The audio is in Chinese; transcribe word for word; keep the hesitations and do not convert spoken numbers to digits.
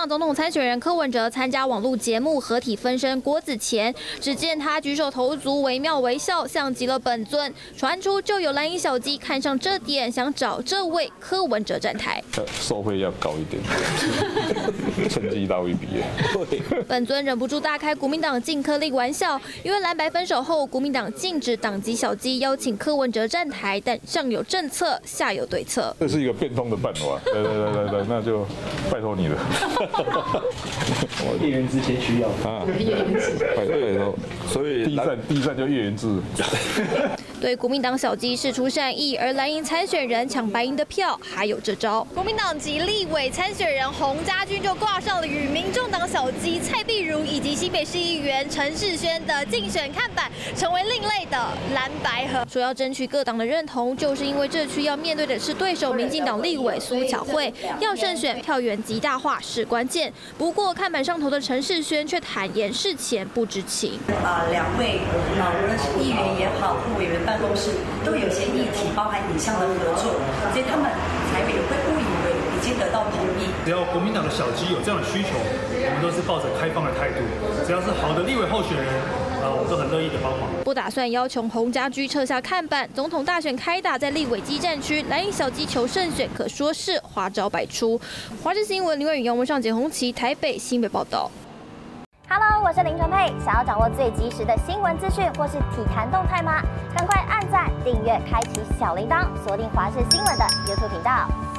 党总统参选人柯文哲参加网络节目合体分身郭子乾，只见他举手投足惟妙惟肖，像极了本尊。传出就有蓝营小鸡看上这点，想找这位柯文哲站台。 收费要高一点，成绩大于比耶。 本尊忍不住大开国民党禁柯令玩笑，因为蓝白分手后，国民党禁止党籍小鸡邀请柯文哲站台，但上有政策，下有对策。 这是一个变通的办法，来来来来来，那就拜托你了。 叶元之先需要啊， 叶元之，拜托，所以第一站第一站就叶元之。 对国民党小鸡释出善意，而蓝营参选人抢白营的票，还有这招。国民党籍立委参选人洪家军就挂上了与民众党小鸡蔡碧如以及新北市议员陈世轩的竞选看板，成为另类的蓝白合。说要争取各党的认同，就是因为这区要面对的是对手民进党立委苏巧慧，要胜选票源极大化是关键。不过看板上头的陈世轩却坦言事前不知情。 啊，两位啊，无论是议员也好，副委员办公室都有些议题，包含影像的合作，所以他们台北会误以为已经得到同意。 只要国民党的小鸡有这样的需求，我们都是抱着开放的态度。只要是好的立委候选人，啊，我们都很乐意的帮忙。 不打算要求洪家驹撤下看板，总统大选开打在立委基战区，蓝营小鸡求胜选，可说是花招百出。华视新闻林伟宇、杨文上、简宏琪台北新北报道。 Hello， 我是林纯佩。想要掌握最及时的新闻资讯或是体坛动态吗？赶快按赞、订阅、开启小铃铛，锁定华视新闻的 YouTube 频道。